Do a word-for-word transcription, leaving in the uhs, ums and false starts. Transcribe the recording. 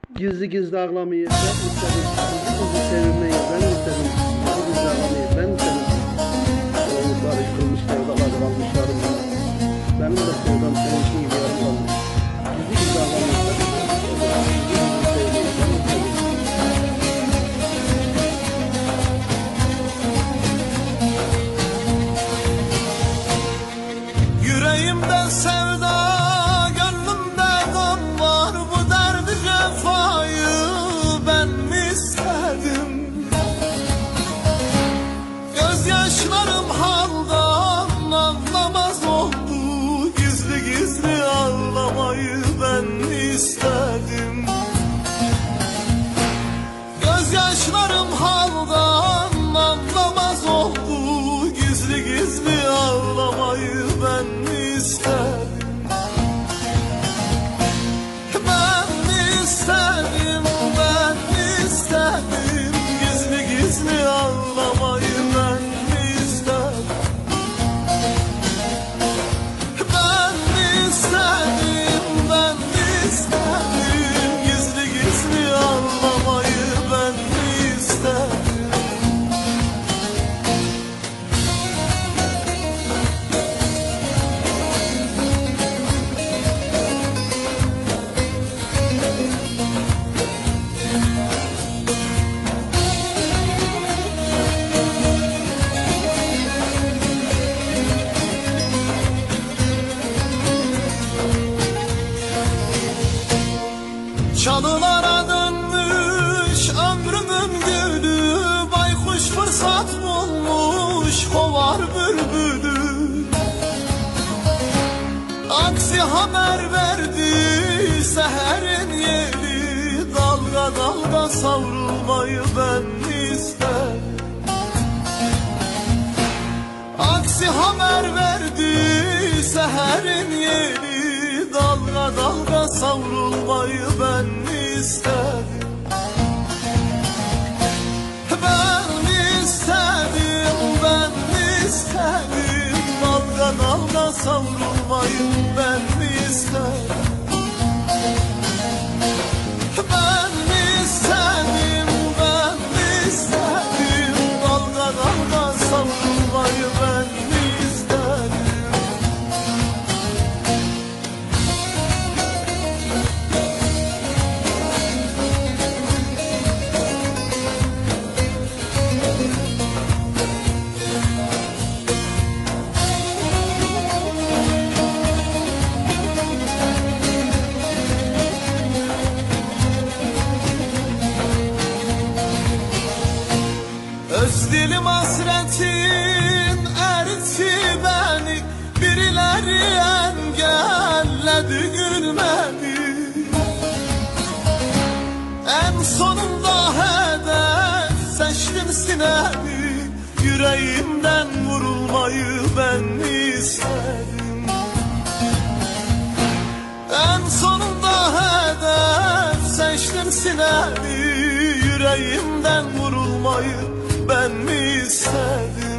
Gizli gizli ağlamayı ben istedim. Bizi sevilmeyi ben istedim. Gizli gizli ağlamayı ben istedim. Olmuşlar, yıkılmış sevdalar kalmışlarım bana. Benim de sevdam seninki gibi yarım kalmış. Gizli gizli ağlamayı ben istedim. Gizli gizli sevmeyi ben istedim. Yüreğimde sevda, gönlümde gam var. Bu derdi cefayı ben mi istedim? Gözyaşlarım haldan anlamaz oldu. Gizli gizli ağlamayı ben mi istedim? Gözyaşlarım haldan anlamaz oldu. Gizli gizli ağlamayı ben mi istedim? Ben mi istedim, ben mi istedim? Gizli gizli ağlamayı ben mi istedim? Ben mi istedim, ben mi istedim? Gizli gizli ağlamayı ben mi istedim? Çalılara dönmüş ömrümün gülü, baykuş fırsat bulmuş kovar bülbülü. Aksi haber verdi seherin yeli, dalga dalga savrulmayı ben mi istedim? Aksi haber verdi seherin yeli, dalga dalga savrulmayı ben mi istedim? Ben mi istedim, ben mi istedim? Dalga dalga savrulmayı ben mi istedim? Ben mi istedim, ben mi istedim? Dalga dalga savrulmayı ben mi istedim? Öz dilim hasretin eritti beni, birileri engelledi gülmemi. En sonunda hedef seçtim sinemi, yüreğimden vurulmayı ben mi istedim? En sonunda hedef seçtim sinemi, yüreğimden vurulmayı ben mi istedim?